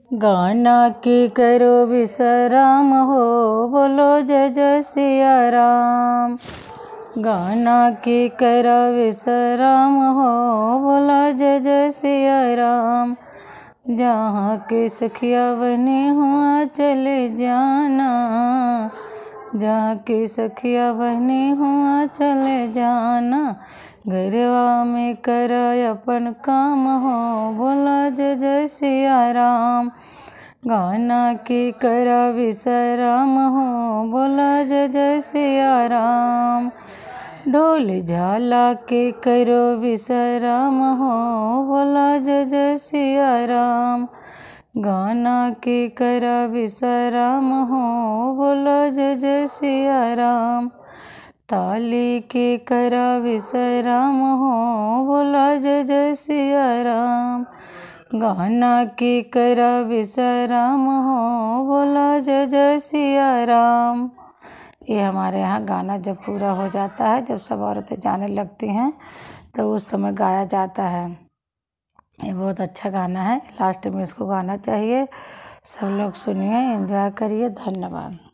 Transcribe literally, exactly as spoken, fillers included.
गाना के करो विश्राम हो, बोलो जय जय सिया राम। गाना के करो विश्राम हो, बोलो जय जय सिया राम। जहाँ के सखिया बने हुआ चले जाना, जहाँ के सखिया बने हुआ चले जाना। घरवा में कर अपन काम हो, बोला जय जय सिया राम। गाना के कर विश्राम हो, बोला जय जय सिया राम। ढोल झाला के करो विश्राम हो, बोला जय जय सिया राम। गाना के कर विश्राम हो, बोला जय जय सिया राम। ताली के कर विश्राम हो, बोला जय जय सिया राम। गाना के कर विश्राम हो, बोला जय जय सिया राम। ये हमारे यहाँ गाना जब पूरा हो जाता है, जब सब औरतें जाने लगती हैं तो उस समय गाया जाता है। ये बहुत अच्छा गाना है, लास्ट में इसको गाना चाहिए। सब लोग सुनिए, एंजॉय करिए। धन्यवाद।